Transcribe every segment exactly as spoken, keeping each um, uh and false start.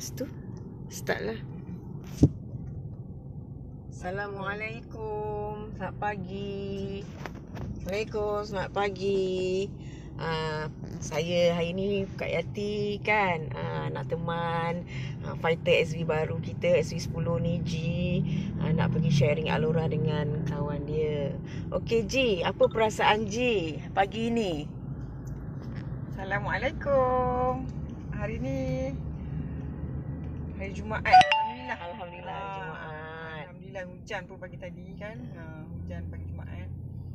Lepas tu start lah. Assalamualaikum, selamat pagi. Assalamualaikum, selamat pagi. Uh, saya hari ni Kak Yati kan, uh, nak teman uh, fighter S V baru kita, S V sepuluh ni G, uh, nak pergi sharing Alora dengan kawan dia. Okey G, apa perasaan G pagi ni? Assalamualaikum. Hari ni hari Jumaat. Alhamdulillah. Alhamdulillah Ah, Jumaat. Alhamdulillah hujan pun pagi tadi kan. Ha, hujan pagi Jumaat.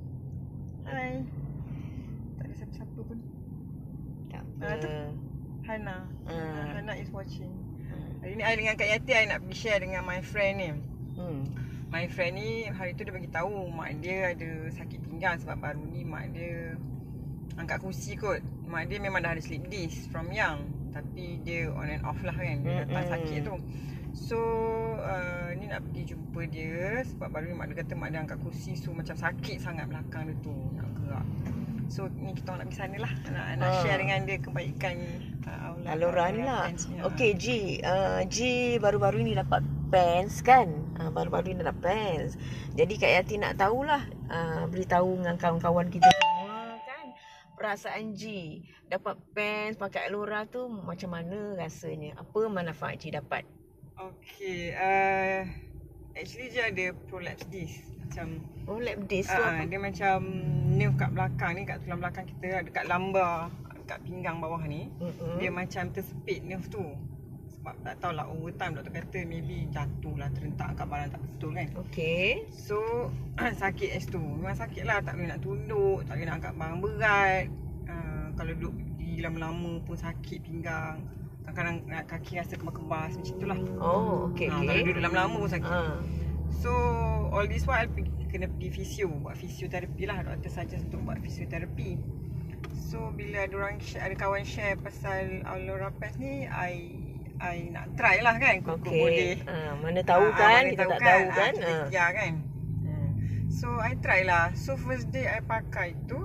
Hai. Tak ada siapa-siapa pun. Tak Ah, tu. apa. Hana. Ah. Hana is watching. Hari ni I dengan Kak Yati I nak pergi share dengan my friend ni. Hmm. My friend ni hari tu dia bagi tahu mak dia ada sakit pinggang sebab baru ni mak dia angkat kursi kot. Mak dia memang dah ada slip disc from young, tapi dia on and off lah kan. Dia datang Mm-mm. sakit tu. So uh, ni nak pergi jumpa dia sebab baru ni mak dia kata mak dia angkat kursi, so macam sakit sangat belakang dia tu nak gerak. So ni kita orang nak pergi sana lah. Nak, nak Ah. share dengan dia kebaikan uh, Alora ni lah. fansnya. Okey G, uh, G baru-baru ni dapat pants kan? Uh, baru-baru ni dapat pants. Jadi Kak Yati nak tahulah, uh, beritahu dengan kawan-kawan kita semua kan, perasaan G dapat pants pakai Alora tu macam mana rasanya? Apa manfaat G dapat? Okay, uh, actually dia ada prolapse disc. Macam Oh, lap disc tu uh, apa? dia macam nerve kat belakang ni, kat tulang belakang kita, dekat lumbar, kat pinggang bawah ni. Mm-mm. Dia macam tersepit nerve tu. Sebab tak tahulah over time doktor kata maybe jatuh lah, terhentak kat barang tak betul kan. Okey. So sakit as tu. Memang sakit lah, tak boleh nak tunduk, tak boleh nak angkat barang berat. Uh, kalau duduk berdiri lama-lama pun sakit pinggang. Kadang-kadang kaki rasa kebas-kebas macam tu lah. Oh, okey Ha, okey. kalau duduk lama-lama pun sakit. Ah. So all this while pergi, kena pergi fisio, buat fisioterapi lah. Doktor suggest untuk buat fisioterapi. So bila ada orang share, ada kawan share pasal Alora Pants ni, I I nak try lah kan. Kok Okey. boleh. Ah, mana tahu Ah, kan, mana kita tahu tak tahu Ah, kan. kita Ah. Ya kan. Hmm. So I try lah. So first day I pakai tu,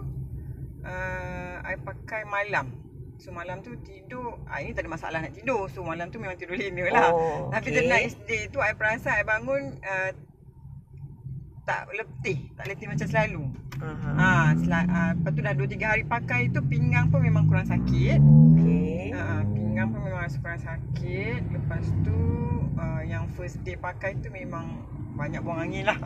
uh, I pakai malam. So malam tu tidur, ah, ini tak ada masalah nak tidur. So malam tu memang tidur lena lah. Oh, Tapi okey. the next day tu I perasan I bangun uh, tak letih, tak letih macam selalu. Aha. Ha, sel- uh, lepas tu dah dua tiga hari pakai tu pinggang pun memang kurang sakit. Okey. Ha, pinggang pun memang rasa kurang sakit. Lepas tu uh, yang first day pakai tu memang banyak buang angin lah.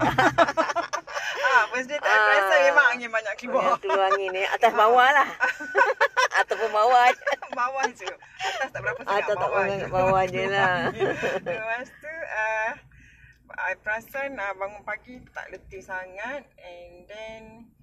Ha, first day tak Ah. perasan memang angin banyak keluar. Yang keluar angin ni atas bawah lah. Ataupun bawah. Bawah je. Atas tak berapa sangat, Atas tak bawah banyak, je. bawah je lah. Lepas tu uh, I perasan uh, bangun pagi tak letih sangat. And then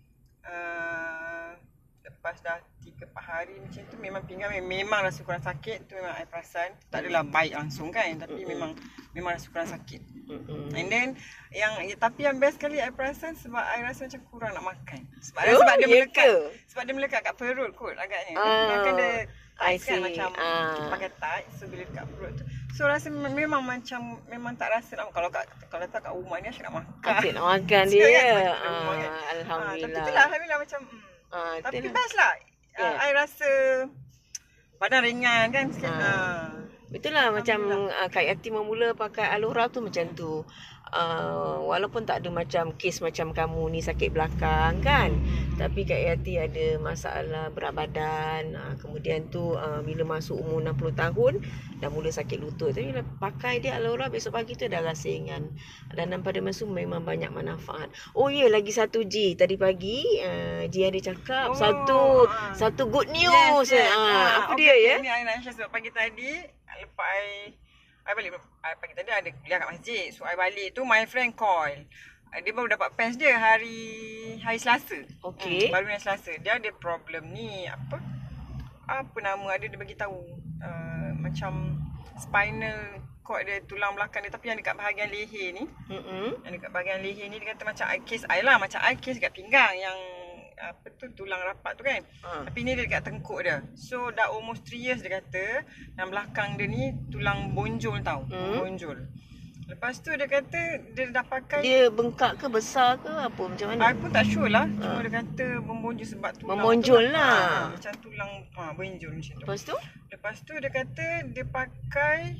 uh, lepas dah tiga empat hari macam tu memang pinggang memang rasa kurang sakit. Tu memang I perasan. Tak adalah baik langsung kan, tapi memang memang rasa kurang sakit. Mm-mm. And then yang ya, tapi yang best sekali I perasan sebab I rasa macam kurang nak makan. Sebab Oh, sebab dia ya melekat. ke? Sebab dia melekat kat perut kot agaknya. Ah, Kan dia I tight kan, see. macam Ah. kita pakai tight, so bila dekat perut tu. So rasa memang, memang macam memang tak rasa nak, kalau kat kalau tak kat rumah ni asyik nak makan. Asyik nak makan Suka dia. kan sebab kita kat rumah kan. Ah, Ah, Alhamdulillah. tapi itulah alhamdulillah macam hmm. Ah, Tapi itulah. best lah. Yeah. Uh, I rasa badan ringan kan sikit. Ah. Ah. Betul lah, macam Alhamdulillah. uh, Kak Yati memula pakai Alora tu macam tu. Uh, walaupun tak ada macam kes macam kamu ni sakit belakang kan, tapi Kak Yati ada masalah berat badan. Uh, kemudian tu uh, bila masuk umur enam puluh tahun dah mula sakit lutut. Tapi bila pakai dia Alora besok pagi tu dah rasa ringan. Dan pada masa tu memang banyak manfaat. Oh ya, lagi satu G. Tadi pagi uh, G ada cakap Oh, satu ah. satu good news. Yes, yes. Ah, apa okay, dia ya? Ni I nak share sebab pagi tadi lepas I I balik I pagi tadi ada kuliah kat masjid. So I balik tu my friend call. Uh, Dia baru dapat pants dia hari hari Selasa. Okey. Hmm, baru hari Selasa. Dia ada problem ni apa? Apa nama ada dia bagi tahu. Uh, macam spinal cord dia, tulang belakang dia, tapi yang dekat bahagian leher ni. Mm-mm. Yang dekat bahagian leher ni dia kata macam I case I lah, macam I case kat pinggang yang apa tu tulang rapat tu kan. Ah. Tapi ni dia dekat tengkuk dia. So dah almost three years dia kata yang belakang dia ni tulang bonjol tau. Hmm. Bonjol. Lepas tu dia kata dia dah pakai. Dia bengkak ke besar ke apa macam mana? I pun tak sure lah. Cuma Ah. dia kata membonjol sebab tulang Membonjol tu, lah. ah, macam tulang ah, bonjol macam tu. Lepas tu? Lepas tu dia kata dia pakai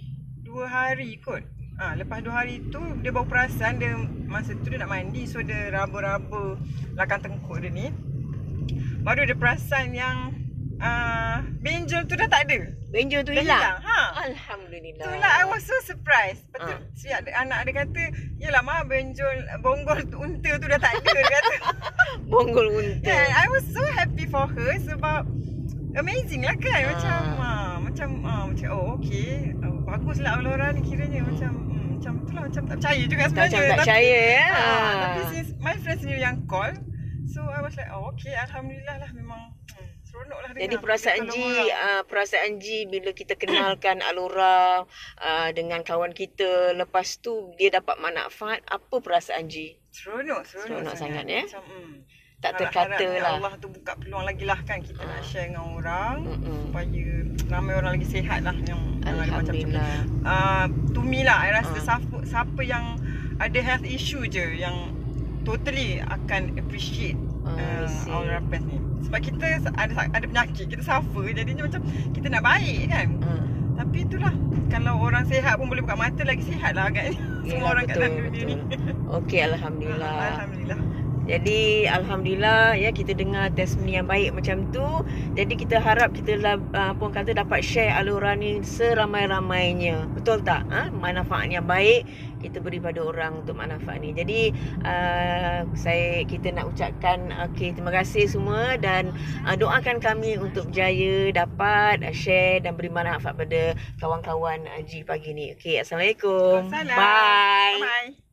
dua hari kot. Ah, lepas dua hari tu dia baru perasan dia masa tu dia nak mandi, so dia raba-raba belakang tengkuk dia ni. Baru dia perasan yang uh, benjol tu dah tak ada. Benjol tu Dah hilang. hilang, ha. Alhamdulillah. Itulah I was so surprised. Betul. Ah. Siap anak dia kata, "Yalah ma, benjol bonggol tu, unta tu dah tak ada." Dia kata. Bonggol unta. Yeah, I was so happy for her sebab amazing lah kan. Macam Ah. ah, macam ah, macam oh okey. Oh, baguslah Aurora ni kiranya macam hmm, macam itulah macam tak percaya juga Tak sebenarnya. macam tak Tapi- percaya ya. Ah, tapi since my friends ni yang call, so I was like, oh okay, alhamdulillah lah, memang hmm, seronok lah dengar. Jadi perasaan Dia Ji, tolong orang. uh, perasaan Ji bila kita kenalkan Alora uh, dengan kawan kita, lepas tu dia dapat manfaat, apa perasaan Ji? Seronok, seronok, Seronok sangat, ya? Macam, hmm, Tak harap-harap terkata ni lah. Allah tu buka peluang lagi lah kan kita nak share dengan orang. Mm-mm. Supaya ramai orang lagi sihat lah yang, yang ada macam tu. Alhamdulillah. Uh, to me lah, I rasa Ah. siapa, siapa yang ada health issue je yang totally akan appreciate Ah, I uh, see. Aurora Pest ni. Sebab kita ada ada penyakit, kita suffer, jadinya macam kita nak baik kan. Uh. Tapi itulah, kalau orang sihat pun boleh buka mata lagi sihat lah agaknya. Semua Yelah, orang kat betul, dalam dunia ni. betul. Okey, alhamdulillah. Alhamdulillah. Jadi alhamdulillah ya, kita dengar testimoni yang baik macam tu. Jadi kita harap kita lah, uh, pun kata dapat share Alora ni seramai-ramainya. Betul tak? Ha? Manfaat yang baik kita beri pada orang untuk manfaat ni. Jadi uh, saya kita nak ucapkan okey, terima kasih semua dan uh, doakan kami untuk berjaya dapat uh, share dan beri manfaat pada kawan-kawan uh, Ji pagi ni. Okey, assalamualaikum. Waalaikumsalam. Bye. Bye.